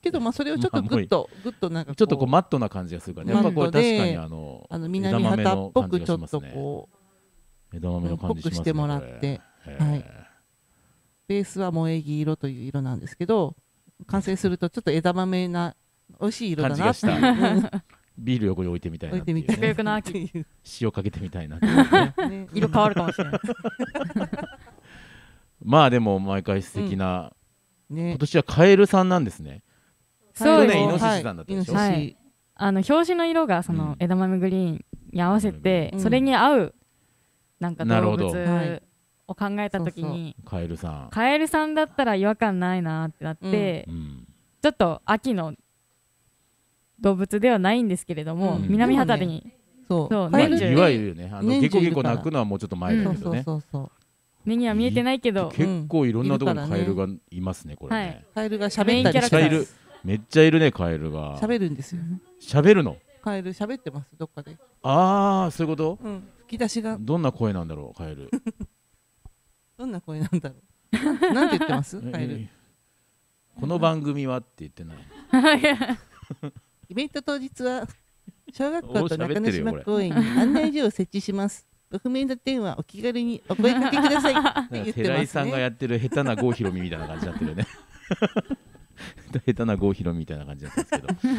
Speaker 3: けどまあそれをちょっとグッとグッとなんか
Speaker 1: ちょっとこうマットな感じがするからね。やっぱこれ確かにあの
Speaker 3: あの南畑っぽくちょっとこ
Speaker 1: う枝豆の感じしますね。
Speaker 3: 濃くしてもらって、はい。ベースは萌え木色という色なんですけど、完成するとちょっと枝豆な美味しい色だなっていう。
Speaker 1: ビール横に置いてみたいなっていうね。
Speaker 4: 食欲の秋。
Speaker 1: 塩かけてみたいなっていうね。
Speaker 4: 色変わるかもしれない。
Speaker 1: まあでも毎回素敵な、
Speaker 3: うんね、
Speaker 1: 今年はカエルさんなんですね。
Speaker 4: そうですね。
Speaker 1: イノシシさんだったでしょ。
Speaker 4: はい、あの表紙の色がその枝豆グリーンに合わせて、うん、それに合うなんか動物を考えたときに、
Speaker 1: カエルさん。
Speaker 4: カエルさんだったら違和感ないなってなって、うん、ちょっと秋の動物ではないんですけれども、うん、南畑に、ね、
Speaker 3: そう、
Speaker 1: まあ、いわゆるね、あのゲコゲコ鳴くのはもうちょっと前だけどね。
Speaker 4: 目には見えてないけど
Speaker 1: 結構いろんなところにカエルがいますね、これね。
Speaker 3: カエルが喋ったりしてる。
Speaker 1: めっちゃいるね、カエルが。
Speaker 3: 喋るんですよ。
Speaker 1: 喋るの。
Speaker 3: カエル喋ってます、どっかで。
Speaker 1: ああ、そういうこと？
Speaker 3: うん。吹き出しが。
Speaker 1: どんな声なんだろう、カエル。
Speaker 3: どんな声なんだろう。なんて言ってます、カエル。
Speaker 1: この番組はって言ってない。
Speaker 3: イベント当日は小学校と中之島公園に案内所を設置します。ご不明の点はお気軽にお声かけくださいって言ってますね。
Speaker 1: 寺井さんがやってる下手な郷ひろみみたいな感じになってるね。下手な郷ひろみみたいな感じなんですけ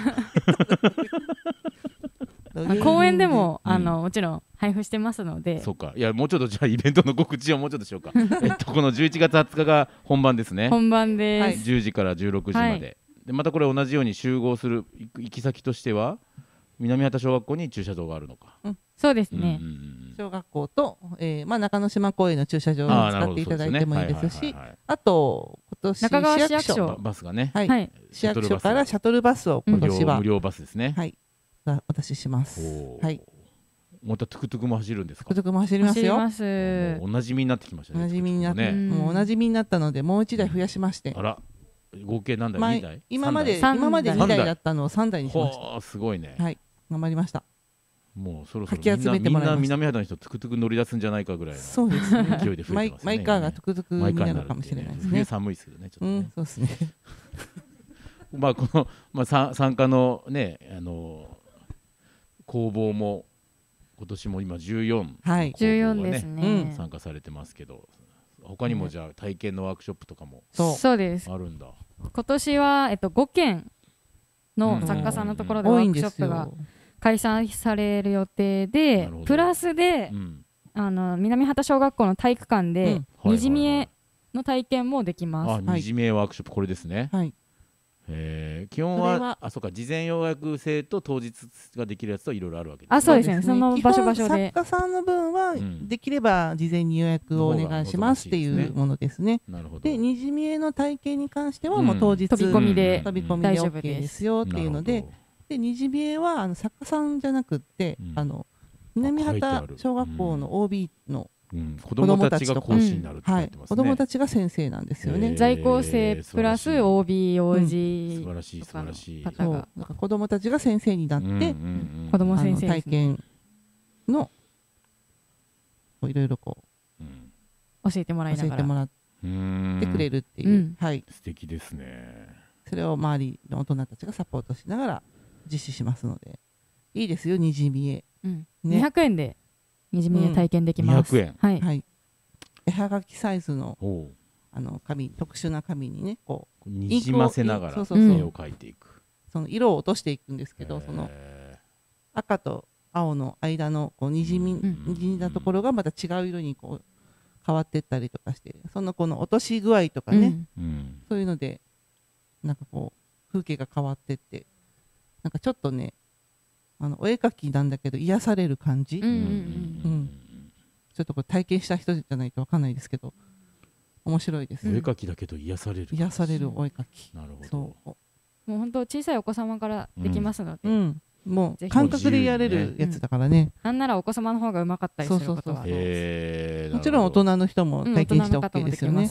Speaker 1: ど。
Speaker 4: まあ、公園でも、うん、あのもちろん配布してますので。
Speaker 1: そうか。いやもうちょっとじゃあイベントの告知をもうちょっとしようか。えっとこのじゅういちがつはつかが本番ですね。
Speaker 4: 本番です。
Speaker 1: はい、じゅうじからじゅうろくじまで。はい、でまたこれ同じように集合する行き先としては南畑小学校に駐車場があるのか。
Speaker 4: うん、そうですね。
Speaker 1: うんうんうん、
Speaker 3: 小学校と、えーまあ、中之島公園の駐車場を使っていただいてもいいですし、あと今年
Speaker 4: 中川市役所
Speaker 1: バスがね、
Speaker 3: はいはい、市役所からシャトルバスを今年は
Speaker 1: 無料バスですね。
Speaker 3: はい、がお渡しします。はい。
Speaker 1: またトゥクトゥクも走るんですか？
Speaker 3: トゥクトゥクも走りますよ。
Speaker 4: ます
Speaker 1: もうおなじみになってきましたね。
Speaker 3: おなじみになって、もうおなじみになったのでもう一台増やしまして。
Speaker 1: あら。合計何台？にだい？
Speaker 3: 今まで今までにだいだったのをさんだいにしました。
Speaker 1: すごいね。
Speaker 3: はい、頑張りました。
Speaker 1: もうそろそろみんなみんな南畑の人トゥクトゥク乗り出すんじゃないかぐらいの
Speaker 3: そうですね。
Speaker 1: 勢いで増えてますね。
Speaker 3: マイカーがトゥクトゥクになるかもしれないですね。
Speaker 1: 冬寒いですけどね、ちょっとね。
Speaker 3: そうですね。
Speaker 1: まあこのまあ参加のねあの工房も今年も今じゅうよん
Speaker 4: はいじゅうよんですね。
Speaker 1: 参加されてますけど。他にもじゃあ体験のワークショップとかも
Speaker 4: そうです
Speaker 1: あるんだ。
Speaker 4: 今年は、えっと、ごけんの作家さんのところでワークショップが開催される予定で、プラスで、うん、あの南畑小学校の体育館で、うん、にじみ絵の体験もできます。
Speaker 1: あ、にじみ絵ワークショップこれですね。
Speaker 3: はい。
Speaker 1: えー、基本は、はあ、そうか、事前予約制と当日ができるやつといろいろあるわけですね。
Speaker 4: あ、そうですね。その場所場所で。
Speaker 3: 作家さんの分は、うん、できれば事前に予約をお願いしますっていうものですね。
Speaker 1: なるほど。
Speaker 3: で、にじみ絵の体験に関しては、もう当日、
Speaker 4: うん、飛び込みで
Speaker 3: 飛び込みで OK ですよっていうので、で、にじみ絵はあの作家さんじゃなくって、うん、あの南畑小学校の オービー の、
Speaker 1: うん、子供たちが講師になるって言ってますね。
Speaker 3: 子供たちが先生なんですよね。
Speaker 4: 在校生プラス オービー、オージー、
Speaker 1: 素晴らしい素晴らしい。
Speaker 3: そう、なんか子供たちが先生になって、
Speaker 4: 子供先生
Speaker 3: 体験のいろいろこう
Speaker 4: 教えてもらいながら
Speaker 3: 教えてもらってくれるっていう、はい。
Speaker 1: 素敵ですね。
Speaker 3: それを周りの大人たちがサポートしながら実施しますので、いいですよ、にじみ絵。
Speaker 4: にひゃくえんでにじみ絵体験できます。
Speaker 1: にひゃくえん。
Speaker 3: はい。絵はがきサイズのあの紙、特殊な紙にね、こ
Speaker 1: うにじませながら絵を描いていく。
Speaker 3: その色を落としていくんですけど、その赤と青の間のこうにじみにじんだところがまた違う色にこう変わっていったりとかして、そのこの落とし具合とかね、そういうのでなんかこう風景が変わってって、なんかちょっとね、あのお絵描きなんだけど癒される感じ。ちょっとこれ体験した人じゃないとわかんないですけど、面白いです。
Speaker 1: お絵描きだけど癒される。
Speaker 3: 癒されるお絵描き。
Speaker 1: なるほど。
Speaker 3: そう。
Speaker 4: もう本当小さいお子様からできますので、
Speaker 3: うんうん、もう感覚でやれるやつだからね。
Speaker 4: なんならお子様の方がうまかったりすることは、も
Speaker 3: ちろん大人の人も体験して OK ですよね。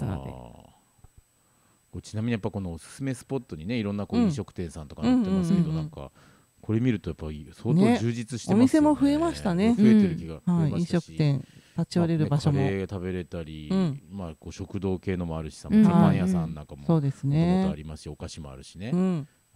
Speaker 1: ちなみにやっぱこのおすすめスポットにね、いろんなこう飲食店さんとか載ってますけど、なんかこれ見るとやっぱり相当充実してますよね。
Speaker 3: お店も増えましたね。
Speaker 1: 増えてる気が増えましたし、
Speaker 3: 飲食店立ち寄れる場所も、
Speaker 1: カレー食べれたり、まあこう食堂系のもあるしさ、パン屋さんなんかももともとありますし、お菓子もあるしね。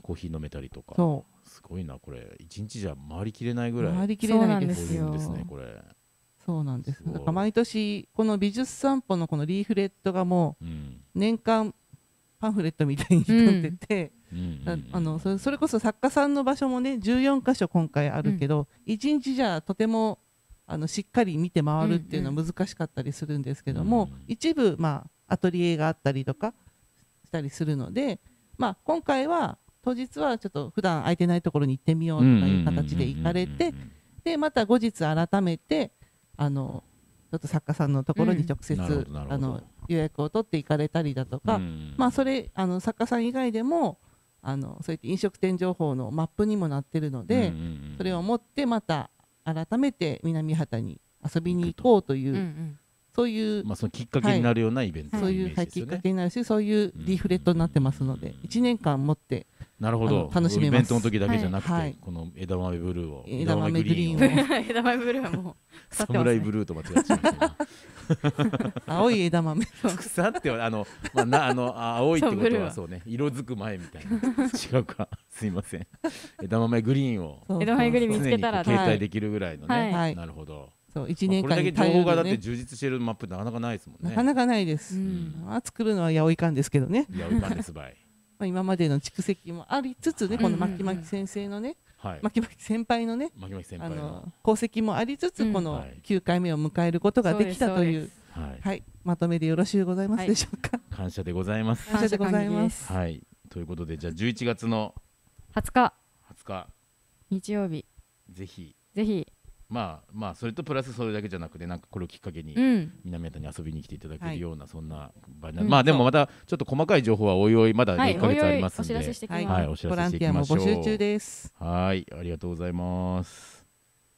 Speaker 1: コーヒー飲めたりとか。
Speaker 3: そ
Speaker 1: すごいなこれ一日じゃ回りきれないぐらい
Speaker 3: 回りきれないで
Speaker 4: そうなんですすよ
Speaker 1: ボリュームですねこれ。
Speaker 3: そうなんです。
Speaker 1: すごい
Speaker 3: だから毎年この美術散歩のこのリーフレットがも
Speaker 1: うん
Speaker 3: う年間パンフレットみたいに載ってて、
Speaker 1: うんうん
Speaker 3: あ
Speaker 1: うん
Speaker 3: あのそれそれこそ作家さんの場所もねじゅうよんかしょ今回あるけど、一日じゃとてもあのしっかり見て回るっていうのは難しかったりするんですけども、
Speaker 1: うんうん
Speaker 3: 一部まあアトリエがあったりとかしたりするので、まあ今回は当日はちょっと普段空いてないところに行ってみようとかいう形で行かれて、でまた後日改めてあのちょっと作家さんのところに直接、
Speaker 1: うんなるほどなるほど
Speaker 3: あの予約を取って行かれたりだとか、
Speaker 1: うん
Speaker 3: まあそれあの作家さん以外でもあのそういった飲食店情報のマップにもなってるので、
Speaker 1: うんうんうん
Speaker 3: それを持ってまた改めて南畑に遊びに行こうという、
Speaker 2: うんうん
Speaker 3: そういう、
Speaker 1: まあそのきっかけになるようなイベント
Speaker 3: そういう、はい、きっかけになるし、そういうリーフレットになってますので、いちねんかん持って
Speaker 1: なるほど
Speaker 3: あの楽しめます
Speaker 1: イベントの時だけじゃなくて、
Speaker 3: はい
Speaker 1: この枝豆ブルーを
Speaker 3: 枝豆グリーンを
Speaker 4: 枝豆ブルーはもう腐ってますね
Speaker 1: サムライブルーと間違っちゃいました
Speaker 3: 青い枝豆
Speaker 1: 腐ってはあの、まあ、なあのあ青いってこと
Speaker 4: そうブルーは
Speaker 1: はそうね色づく前みたいな違うかすいません枝豆グリーンを
Speaker 3: そう
Speaker 4: 枝豆グリーン見つけたら
Speaker 1: 常にこう携帯できるぐらいのね、
Speaker 4: はい
Speaker 3: はい
Speaker 1: なるほど。
Speaker 3: そういちねん
Speaker 1: まあこれだ
Speaker 3: かんに耐え
Speaker 1: け情報がだ
Speaker 3: るね
Speaker 1: って充実してるマップなかなかないですもんね。
Speaker 3: なかなかないです、
Speaker 2: うん
Speaker 3: まあ、作るのはやおいかんですけどね、
Speaker 1: いや、浮かんですばい。
Speaker 3: まあ、今までの蓄積もありつつね、
Speaker 2: うん
Speaker 3: この巻巻先生のね、
Speaker 1: はい。
Speaker 3: 巻巻先輩のね、
Speaker 1: 牧巻先
Speaker 3: あ
Speaker 1: 輩の。
Speaker 3: の功績もありつつ、
Speaker 2: うん
Speaker 3: この
Speaker 1: はい
Speaker 3: きゅうかいめを迎えることができたという、
Speaker 1: はい。
Speaker 3: はい、まとめでよろしゅうございますでしょうか。
Speaker 1: 感謝でございます。
Speaker 3: 感謝でございます
Speaker 1: はい。ということで、じゃあじゅういちがつの
Speaker 4: はつか
Speaker 1: はつか、
Speaker 4: 日曜日
Speaker 1: ぜひ。
Speaker 4: ぜひ
Speaker 1: まあまあそれとプラスそれだけじゃなくてなんかこれをきっかけに
Speaker 2: うん
Speaker 1: 南畑に遊びに来ていただけ
Speaker 3: はい
Speaker 1: るようなそんな場にな
Speaker 2: うん
Speaker 1: まあでもまたちょっと細かい情報はおいおいまだ
Speaker 4: はい
Speaker 1: いっかげつありますん
Speaker 4: おいおいお知らせ
Speaker 1: で
Speaker 3: はい
Speaker 4: してきます、
Speaker 1: はいお知らせ
Speaker 3: ボランティアも
Speaker 1: していきましょう
Speaker 3: 募集中です。
Speaker 1: はいありがとうございます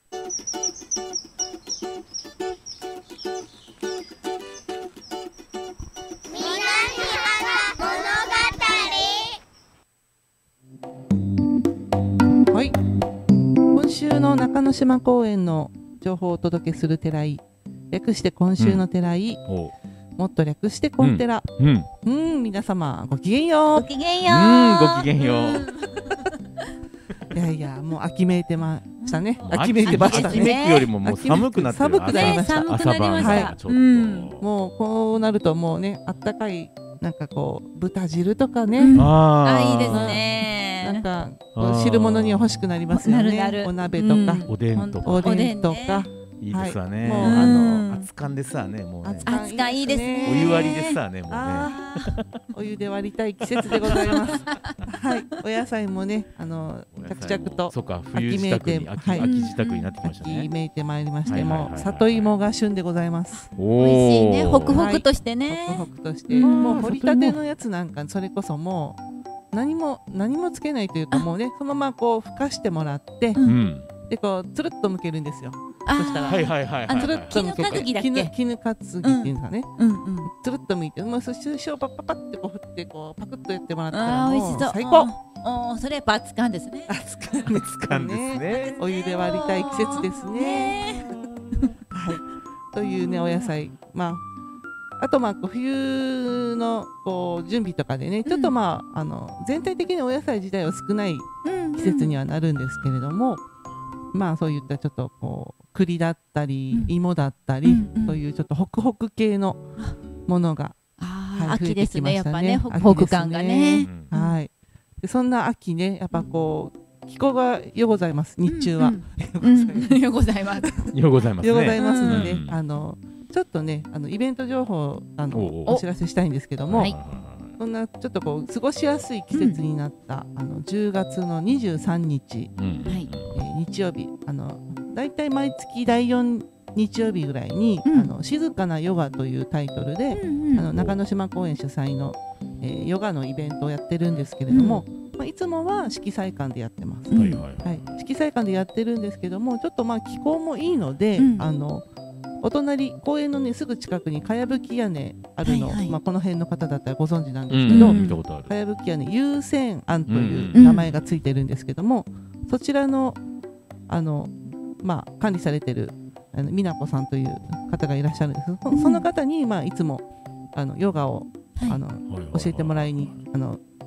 Speaker 3: はい。今週の中之島公園の情報をお届けする寺井、略して今週の寺井、
Speaker 1: おう
Speaker 3: もっと略してコンテラ。
Speaker 1: うん
Speaker 3: うん、皆様ごきげんよ
Speaker 5: ごきげんよ
Speaker 1: うん
Speaker 5: う。
Speaker 1: ごきげんよう
Speaker 3: う。いやいや、もう秋めいてましたね。
Speaker 1: もう
Speaker 3: 秋めいてました
Speaker 1: 秋
Speaker 3: ね。
Speaker 1: めくよりももう寒くなってる
Speaker 3: 寒くなりました
Speaker 5: ね寒くなりました
Speaker 1: 朝晩がちょっと、
Speaker 5: うん
Speaker 3: もうこうなるともうね、あったかいなんかこう豚汁とかね。
Speaker 5: うん
Speaker 1: あー
Speaker 5: あいいです
Speaker 3: なん
Speaker 5: ね。
Speaker 3: かこ
Speaker 1: あー
Speaker 3: う汁物には欲しくなりますよね。
Speaker 5: なるなる
Speaker 3: お鍋とか、
Speaker 5: うん
Speaker 1: おでんとか
Speaker 3: おでんと
Speaker 5: おでん
Speaker 3: か
Speaker 5: ね。
Speaker 1: いいですわね、
Speaker 3: はいもう
Speaker 5: あの
Speaker 1: 熱燗ですわねもうね
Speaker 3: 熱燗
Speaker 5: 熱燗いいですね
Speaker 1: お湯割りですわねもうね
Speaker 3: あーお湯で割りたい季節でございます。はい、お野菜もね、あの
Speaker 1: お野菜も
Speaker 3: 着々と
Speaker 1: そうか冬支度に秋,、
Speaker 3: はい
Speaker 1: 秋支度になってきましたね
Speaker 3: 秋めいてまいりまして、
Speaker 1: はいはいはいはい
Speaker 3: もう里芋が旬でございます。
Speaker 1: お
Speaker 5: 美味しいね。
Speaker 1: ー
Speaker 5: ホクホクとして
Speaker 3: ホ
Speaker 5: ね。
Speaker 3: クホクとして、
Speaker 5: うん
Speaker 3: もう掘りたてのやつなんかそれこそもう何も何もつけないというかもうね、そのままこうふかしてもらって、
Speaker 5: うん
Speaker 1: うん
Speaker 3: でこうつるっと剥けるんですよ。
Speaker 5: あ
Speaker 3: そしたら
Speaker 1: はいはいはいはい
Speaker 5: あの
Speaker 3: つるっと剥け
Speaker 5: 絹かずきだっけ
Speaker 3: 絹絹かつぎっていうのかね、
Speaker 5: うんうん。
Speaker 3: つるっと剥いて、もうそして塩パッパパってこう振ってこうパクッとやってもらったら
Speaker 5: ああ美
Speaker 3: も
Speaker 5: 味しそう。
Speaker 3: う最高。
Speaker 5: おおそれやっぱ熱燗ですね。
Speaker 3: 熱燗です
Speaker 1: 感ですね
Speaker 3: お湯で割りたい季節ですね。
Speaker 5: ね
Speaker 3: はい。というねお野菜、まああとまあこう冬のこう準備とかでね、ちょっとまああの全体的にお野菜自体は少ない
Speaker 5: うん
Speaker 3: 季節にはなるんですけれども、まあそういったちょっとこう栗だったり、
Speaker 5: うん
Speaker 3: 芋だったり、
Speaker 5: うんうん
Speaker 3: そういうちょっとホクホク系のものが、
Speaker 5: ああ
Speaker 3: はい
Speaker 5: 秋ですね。やっぱねホク
Speaker 3: 秋
Speaker 5: ホク
Speaker 3: ですね
Speaker 5: 感がね。
Speaker 1: うん
Speaker 3: はい。でそんな秋ね、やっぱこう気候がよございます。日中は。
Speaker 5: うんうんようございます。
Speaker 1: ようございますね
Speaker 3: よございますので、
Speaker 1: うん
Speaker 3: あのちょっとねあのイベント情報あの
Speaker 1: おうおう
Speaker 3: お知らせしたいんですけども、
Speaker 5: はい
Speaker 3: そんなちょっとこう過ごしやすい季節になった、あのじゅうがつのにじゅうさんにち、
Speaker 1: うん
Speaker 5: はい
Speaker 3: えー日曜日、あのだいたい毎月だいよん日曜日ぐらいに、
Speaker 5: うん
Speaker 3: あの静かなヨガというタイトルで、
Speaker 5: うんうん
Speaker 3: あの中之島公園主催の、えーヨガのイベントをやってるんですけれども、まあ、いつもは色彩館でやってます。
Speaker 5: うん
Speaker 1: はいはい
Speaker 3: はい、色彩館でやってるんですけども、ちょっとまあ気候もいいので、
Speaker 5: うん
Speaker 3: あのお隣公園のねすぐ近くにかやぶき屋根あるの、
Speaker 5: はいはい
Speaker 3: まあ、この辺の方だったらご存知なん
Speaker 1: う
Speaker 3: ですけど、
Speaker 1: ん見たことある
Speaker 3: かやぶき屋根優先庵という
Speaker 5: うん
Speaker 3: 名前がついてるんですけども、そちらのあの、まあ、管理されてるあの美奈子さんという方がいらっしゃるんですけど、そその方に、まあ、いつもあのヨガを、
Speaker 5: はい
Speaker 3: あの
Speaker 1: はいはいはい
Speaker 3: 教えてもらいにあの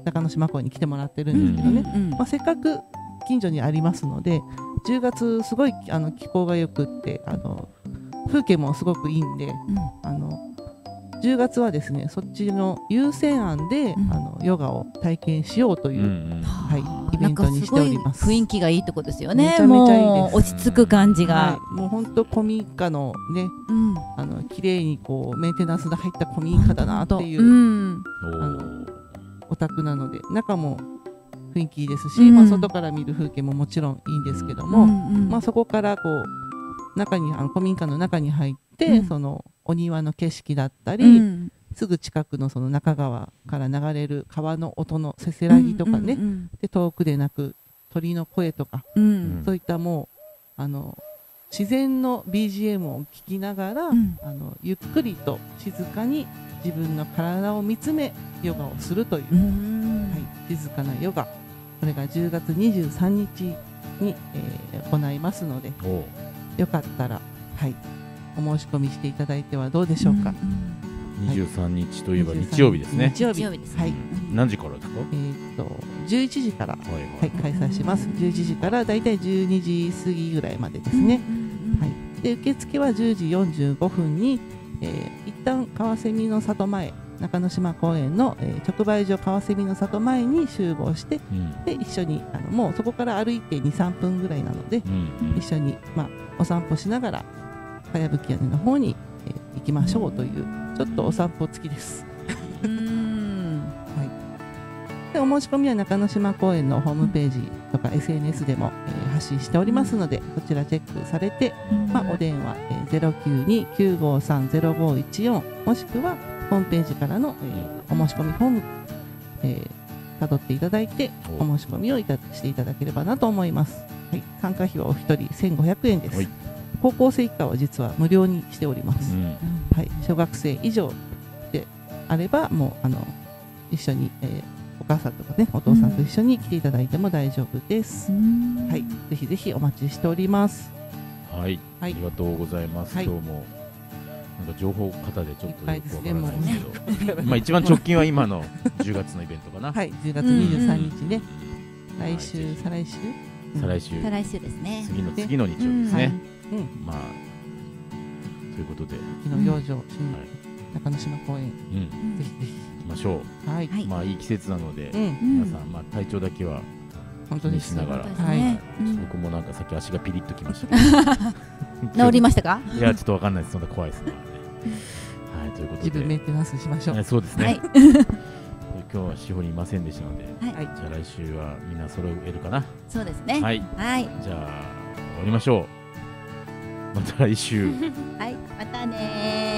Speaker 3: 中之島公園に来てもらってるんですけどね、
Speaker 5: うん
Speaker 3: まあ、せっかく近所にありますので、じゅうがつすごいあの気候がよくってあの風景もすごくいいんで、あのじゅうがつはですねそっちの優先案で、
Speaker 5: うん
Speaker 3: あのヨガを体験しようという、
Speaker 1: うんうん
Speaker 3: はい、イベントにしております。
Speaker 5: なんかすごい雰囲気がいいとこですよね。
Speaker 3: めちゃめちゃいいです
Speaker 5: もう落ち着く感じが、
Speaker 3: はい、もう本当古民家のね、
Speaker 5: うん、
Speaker 3: あの綺麗にこうメンテナンスで入った古民家だなっていう
Speaker 5: うん
Speaker 3: あのお宅なので、中も雰囲気いいですし、
Speaker 5: うん
Speaker 3: まあ、外から見る風景ももちろんいいんですけども、
Speaker 5: うんうん
Speaker 3: まあ、そこからこう中にあの古民家の中に入って、
Speaker 5: うん
Speaker 3: そのお庭の景色だったり、
Speaker 5: うん
Speaker 3: すぐ近くのその中川から流れる川の音のせせらぎとかね、
Speaker 5: うん
Speaker 3: で遠くで鳴く鳥の声とか、
Speaker 5: うん
Speaker 1: うん
Speaker 3: そういったもうあの自然の ビージーエム を聴きながら、
Speaker 5: うん
Speaker 3: あのゆっくりと静かに自分の体を見つめヨガをするという、
Speaker 5: うん
Speaker 3: はい、静かなヨガ、これがじゅうがつにじゅうさんにちに、えー行いますので、
Speaker 1: おう
Speaker 3: よかったら、はい、お申し込みしていただいてはどうでしょうか。
Speaker 1: にじゅうさんにちといえば日曜日ですね。
Speaker 3: 日曜日
Speaker 5: 日曜日です
Speaker 3: はい、
Speaker 5: うん
Speaker 1: 何時からですか？
Speaker 3: えーっとじゅういちじから、
Speaker 1: はいはい
Speaker 3: はい、開催します。じゅういちじからだいたいじゅうにじ過ぎぐらいまでですね。はい、で受付はじゅうじよんじゅうごふんに、えー、一旦川蝉の里前、中之島公園の、えー直売所川蝉の里前に集合して、
Speaker 1: うん
Speaker 3: で一緒にあのもうそこから歩いてにさんぷんぐらいなので、
Speaker 1: うん
Speaker 3: 一緒に、まあ、お散歩しながらかやぶき屋根の方に、えー行きましょうというちょっとお散歩付きです。
Speaker 5: うん
Speaker 3: でお申し込みは中之島公園のホームページとか エスエヌエス でも、えー発信しておりますので、こちらチェックされて、まあ、お電話、えー、ゼロきゅうに きゅうごさん ゼロごいちよん もしくはホームページからの、えーお申し込みフォーム、えー、辿っていただいてお申し込みをいたしていただければなと思います。はい、参加費はお一人せんごひゃくえんです。
Speaker 1: はい
Speaker 3: 高校生以下は実は無料にしております。
Speaker 1: うん
Speaker 3: はい、小学生以上であればもうあの一緒に、えーお母さんとかねお父さんと一緒に来ていただいても大丈夫です。はい、ぜひぜひお待ちしております。
Speaker 1: はい、
Speaker 3: はい
Speaker 1: ありがとうございます。
Speaker 3: はい
Speaker 1: 今日もなんか情報型でちょっとよくわからないですけ
Speaker 3: いっぱいですね
Speaker 1: ど、まあ一番直近は今のじゅうがつのイベントかな。
Speaker 3: はい、じゅうがつにじゅうさんにちね、
Speaker 1: はい
Speaker 3: 来週再来週、
Speaker 1: 再来週、
Speaker 5: 再来週ですね。
Speaker 1: 次の次の日曜日ですね。
Speaker 3: うん、
Speaker 1: まあということで、
Speaker 3: 昨日養生しに、
Speaker 1: はい
Speaker 3: 中之島公園、
Speaker 1: うん、
Speaker 3: ぜひぜ
Speaker 1: 行きましょ
Speaker 3: ひ、はい、
Speaker 5: はいう
Speaker 1: まあいい季節なので、
Speaker 3: ん、
Speaker 1: 皆さんまあ体調だけは
Speaker 3: 本当です
Speaker 1: 気にしながら、
Speaker 5: そうです
Speaker 3: はい
Speaker 5: ねうん
Speaker 1: 僕もなんかさっき足がピリッときましたけど
Speaker 5: 治りましたか？
Speaker 1: いやちょっとわかんないです。そんな怖いですね。はい、ということで、
Speaker 3: 自分メンテナンスしましょう。
Speaker 1: ねそうですね。
Speaker 5: はい。
Speaker 1: 今日はしほりいませんでしたので、
Speaker 5: はい。
Speaker 3: はい、
Speaker 1: じゃあ来週はみんな揃えるかな。
Speaker 5: そうですね。
Speaker 1: はい、
Speaker 5: はい。
Speaker 1: じゃあ終わりましょう。また来週。
Speaker 5: はい。またねー。